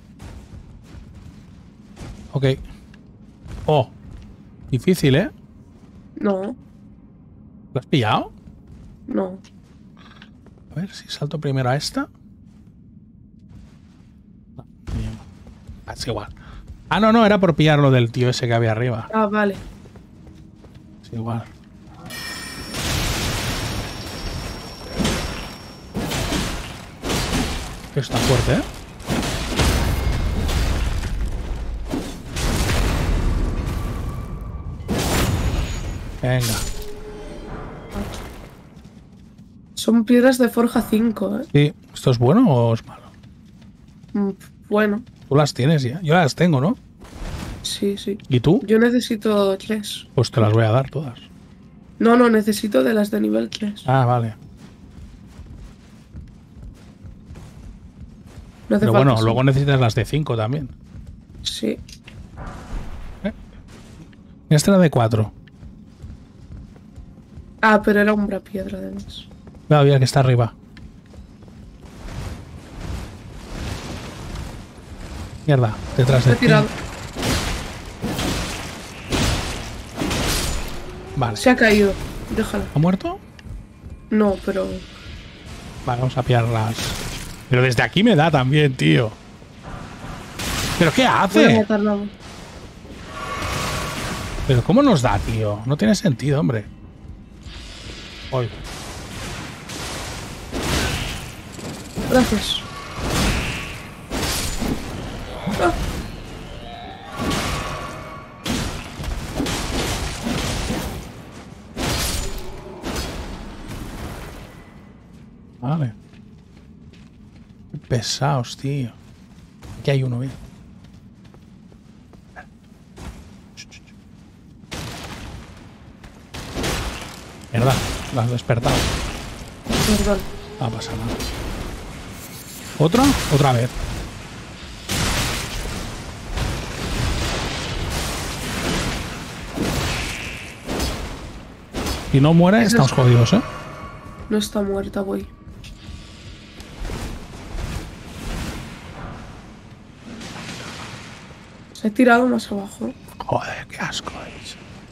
Ok. Oh, difícil, ¿eh? No, ¿Lo has pillado? no. A ver si salto primero a esta. No, es igual. Ah, no, era por pillar lo del tío ese que había arriba. Ah, vale. Es igual. Está fuerte, ¿eh? Venga. Son piedras de forja 5, ¿eh? Sí, ¿esto es bueno o es malo? Mm, Bueno, Tú las tienes ya. Yo las tengo, ¿no? sí, sí. ¿Y tú? Yo necesito 3. Pues te las voy a dar todas. No, necesito de las de nivel 3. Ah, vale. No hace Pero falta, bueno, sí. luego necesitas las de 5 también. Sí. Esta era de 4. Ah, pero era umbra piedra además. Claro, ya que está arriba. Mierda, detrás Se de ha ti. tirado. Vale. Se ha caído. Déjala. ¿Ha muerto? No, pero... Vale, vamos a pillarlas. Pero desde aquí me da también, tío. ¿Pero qué Voy a hace? matarla. ¿Pero cómo nos da, tío? No tiene sentido, hombre. Hoy. Gracias. Ah, Vale. Qué pesados, tío. Aquí hay uno, bien. Mierda, lo has despertado. perdón. No pasa nada. ¿Otro? Otra vez. Si no muere, Eso estamos es- jodidos, ¿eh? No está muerta, voy. Se ha tirado más abajo. Joder, qué asco es.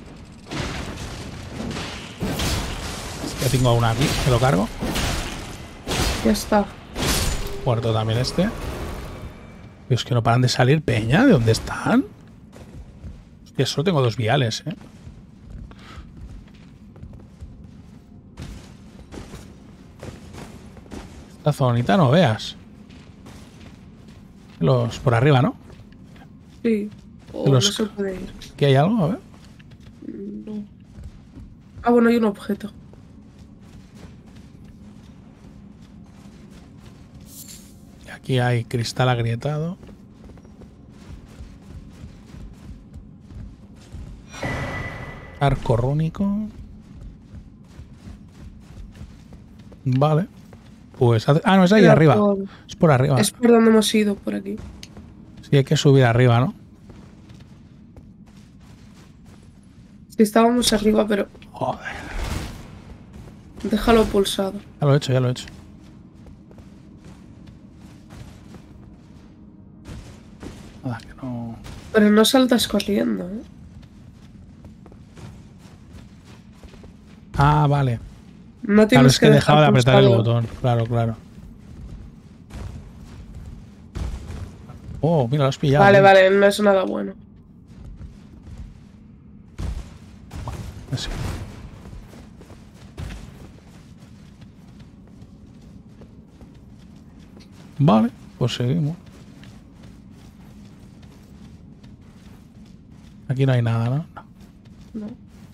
Ya tengo una aquí, me lo cargo. Ya está. Muerto también este. Es que no paran de salir peña. ¿De dónde están? Hostia, solo tengo 2 viales, ¿eh? Esta zonita no veas. Los por arriba, ¿no? Sí. O De no los- se puede ir. Aquí hay algo, a ver. No. Ah, bueno, hay un objeto. Y aquí hay cristal agrietado. Arco rúnico. Vale. Pues no, es ahí Era arriba. por- Es por arriba. Es por donde hemos ido, por aquí. Sí, hay que subir arriba, ¿no? Sí, estábamos arriba, pero Joder. déjalo pulsado. Ya lo he hecho, ya lo he hecho. Nada, que no. Pero no saltas corriendo, ¿eh? Ah, vale. No Claro, tienes es que dejaba de dejar apretar el pulsado. botón. Claro, claro. Oh, mira, lo has pillado. Vale, tío. vale, no es nada bueno. Así. Vale, pues seguimos. Aquí no hay nada, ¿no? No. No.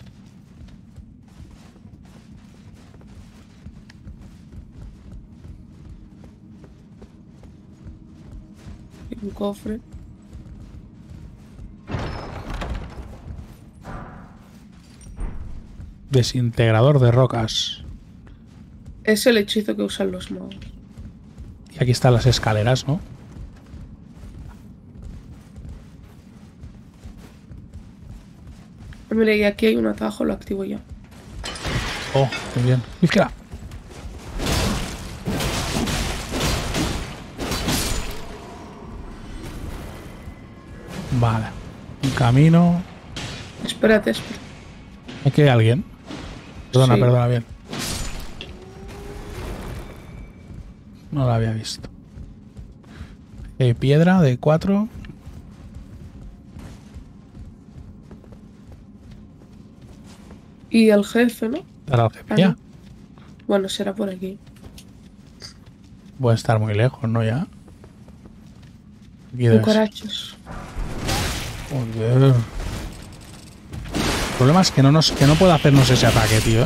Y un cofre. Desintegrador de rocas. Es el hechizo que usan los magos. Y aquí están las escaleras, ¿no? Mira, y aquí hay un atajo, lo activo ya. Oh, muy bien. Izquierda. Vale. Un camino. Espérate, espérate. Aquí hay alguien. Perdona, Sí. perdona, bien. No la había visto. Piedra de 4. Y el jefe, ¿no? Para el jefe. Ah, Ya. no. Bueno, será por aquí. Puede estar muy lejos, ¿no? Ya. Aquí debe ser. Cucarachos. Joder. El problema es que no puede hacernos ese ataque, tío.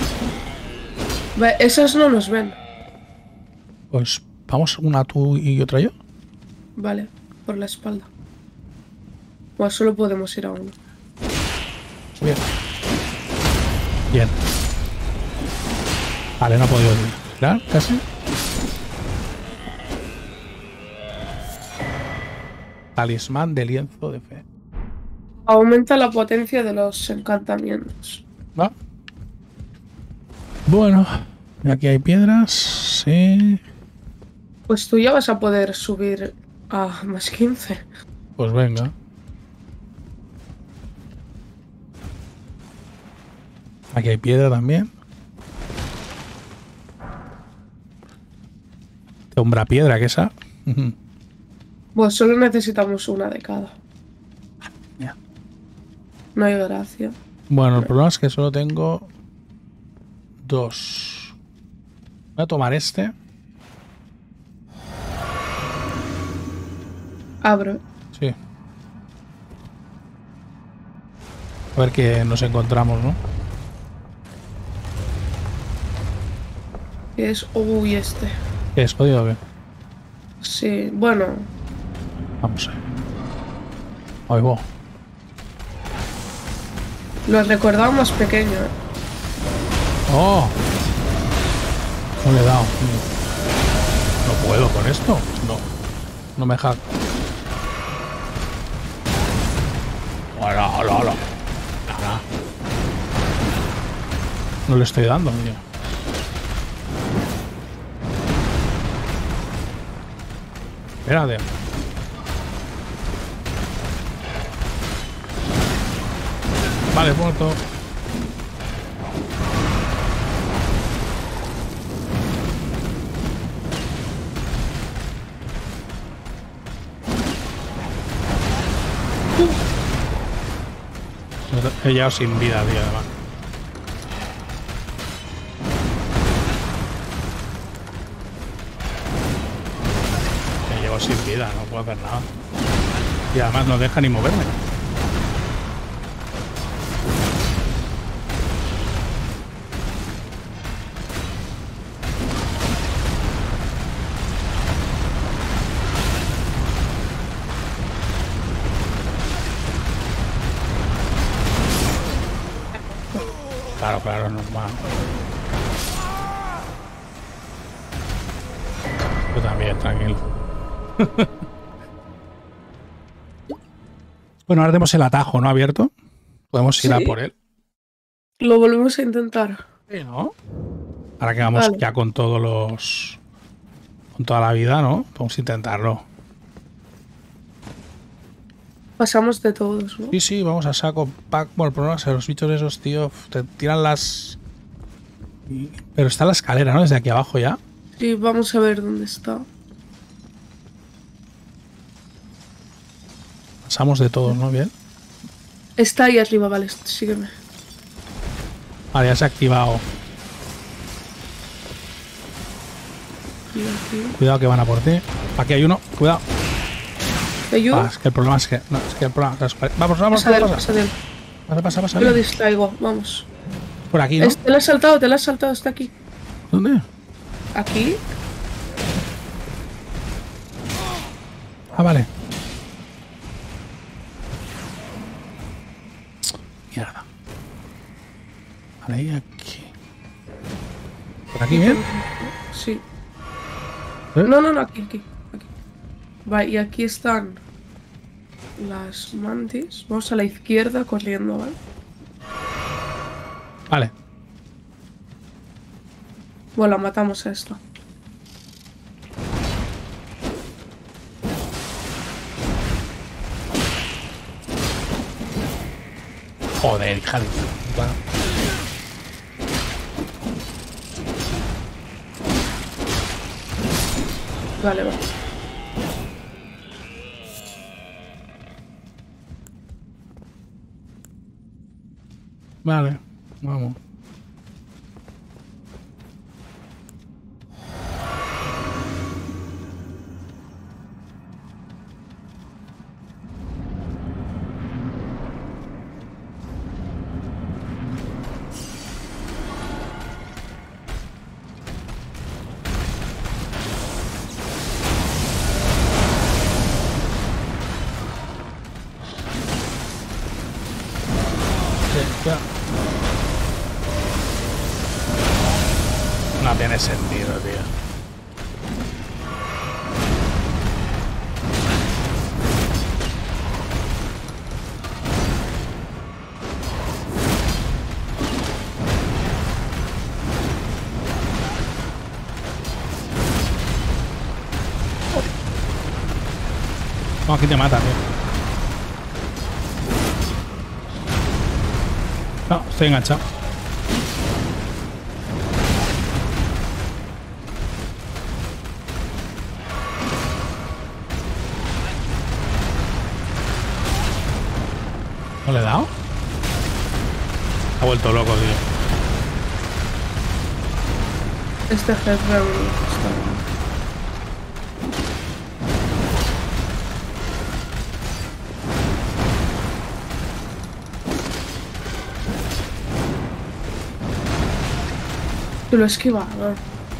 Esos no nos ven. Pues vamos una tú y otra yo. Vale, por la espalda. Bueno, solo podemos ir a uno. Bien. Bien. Vale, no ha podido tirar, casi. Talismán de lienzo de fe. Aumenta la potencia de los encantamientos. ¿Va? Bueno, aquí hay piedras. Sí. Pues tú ya vas a poder subir Ah, más 15. Pues venga. Aquí hay piedra también. Sombra piedra, que esa. Pues solo necesitamos una de cada. Ya. No hay gracia. Bueno, el problema es que solo tengo 2. Voy a tomar este. Abro. Sí. A ver qué nos encontramos, ¿no? ¿Qué es? Uy, este. ¿Qué es jodido o qué? Sí, bueno. Vamos a ver. Ahí va. Lo recordaba más pequeño, ¿eh? ¡Oh! No le he dado. No puedo con esto. No. No me deja. Hola, hola, hola. Nada. No le estoy dando, tío. Espérate. Vale, muerto. He llegado sin vida, tío, además. He llegado sin vida, no puedo hacer nada. Y además no deja ni moverme. Claro, claro, normal. Yo también, tranquilo. Bueno, ahora tenemos el atajo, ¿no? Abierto. Podemos ir a Sí. por él. Lo volvemos a intentar. Sí, ¿no? Ahora que vamos Vale. ya con todos los... Con toda la vida, ¿no? Vamos a intentarlo. Pasamos de todos, ¿no? Sí, sí, vamos a saco. Bueno, el problema es que los bichos esos, tío, te tiran las... Pero está la escalera, ¿no? Desde aquí abajo ya. Sí, vamos a ver dónde está. Pasamos de todos, ¿no? Bien. Está ahí arriba, vale, sígueme. Vale, ya se ha activado. Y aquí. Cuidado que van a por ti. Aquí hay uno. Cuidado. ¿Te ayudo? Ah, es que el problema es que... No, es que el problema... Vamos, vamos, Pasa de él, pasa. pasa de él. Pasa, pasa, pasa. Yo lo Bien. distraigo, vamos. Por aquí, ¿no? Te la has saltado, está aquí. ¿Dónde? Aquí. Ah, vale. Mierda. Vale, y aquí. ¿Por aquí bien? Sí. ¿Eh? No, no, no, aquí, aquí. Vale, y aquí están las mantis. Vamos a la izquierda corriendo, ¿vale? Vale. Bueno, matamos a esto. Joder, hija de puta. Vale, vale. Vale, vamos. Ya. No tiene sentido, tío. No, aquí te mata, tío. No, estoy enganchado. ¿No le he dado? Ha vuelto loco, tío. Este jefe está... Te lo he esquivado.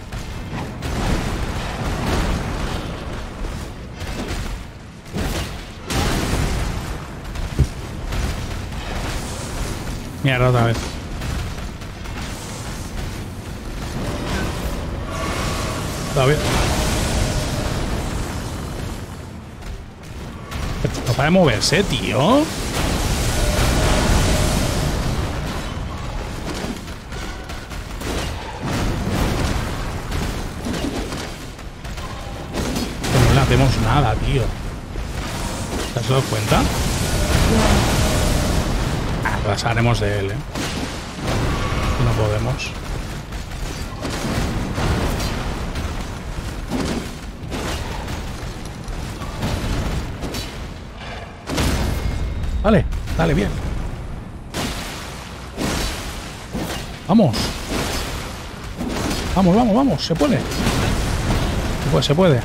Mierda, otra vez. Todavía. No para de moverse, tío. No le hacemos nada, tío. ¿Te has dado cuenta? Ah, pasaremos de él, No podemos. Vale, dale, bien. Vamos. Vamos, vamos, vamos. Se puede. Pues se puede.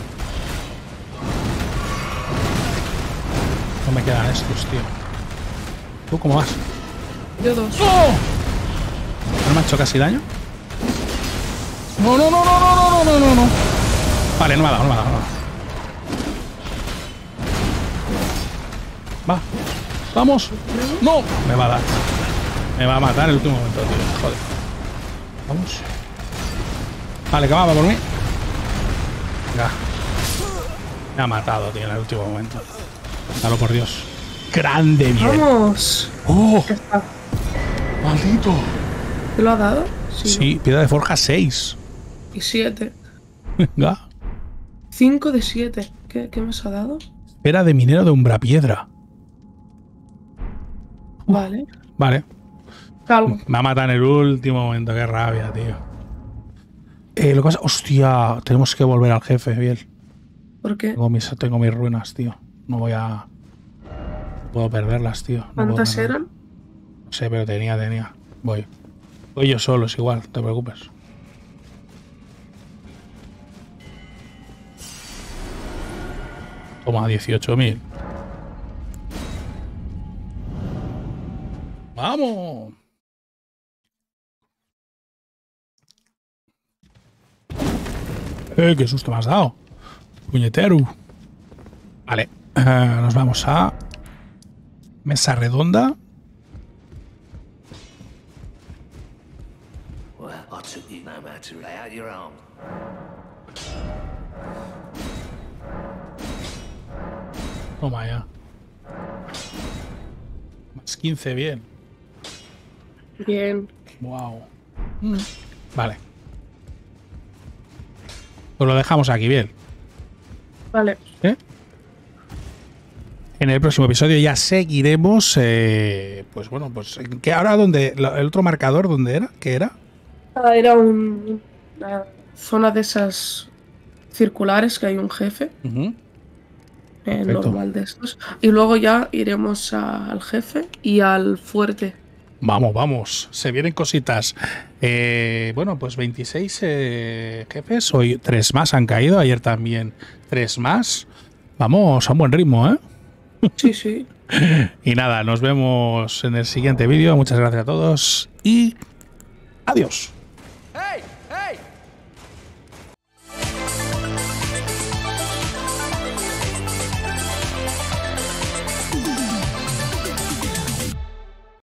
No me quedan estos, tío. ¿Tú cómo vas? Yo 2. ¡Oh! ¿No me ha hecho casi daño? No, no, no, no, no, no, no, no, no. Vale, no me ha dado, no me ha dado. Va. Vamos. No. Me va a dar. Me va a matar en el último momento, tío. Joder. Vamos. Vale, que va por mí. Venga. Me ha matado, tío, en el último momento. Dalo por Dios. Grande, bien. ¡Vamos! ¡Oh! Ya está. ¡Maldito! ¿Te lo ha dado? Sí, piedra de forja 6. Y 7. Venga. 5 de 7. ¿Qué me ha dado? Esfera de minero de umbrapiedra. Vale. Vale. Calvo. Me ha matado en el último momento. Qué rabia, tío. Lo que pasa... Hostia, tenemos que volver al jefe, bien. ¿Por qué? Tengo mis ruinas, tío. No voy a... No puedo perderlas, tío. No ¿Cuántas puedo eran? No sé, pero tenía. Voy. Voy yo solo, es igual, no te preocupes. Toma, 18.000. ¡Vamos! ¡Qué susto me has dado! Puñetero. Vale, nos vamos a... Mesa redonda. Well, I took you no matter to lay out your arm. Toma ya. Más 15, bien. Bien. Wow. Vale. Pues lo dejamos aquí, bien. Vale. ¿Eh? En el próximo episodio ya seguiremos. Pues bueno, pues. ¿Qué ahora dónde? ¿El otro marcador dónde era? ¿Qué era? Era una zona de esas circulares que hay un jefe. Normal de estos. Y luego ya iremos al jefe y al fuerte. Vamos, vamos. Se vienen cositas. Bueno, pues 26 jefes. Hoy 3 más han caído. Ayer también 3 más. Vamos a un buen ritmo, ¿eh? Sí, sí. Y nada, nos vemos en el siguiente vídeo. Muchas gracias a todos y adiós.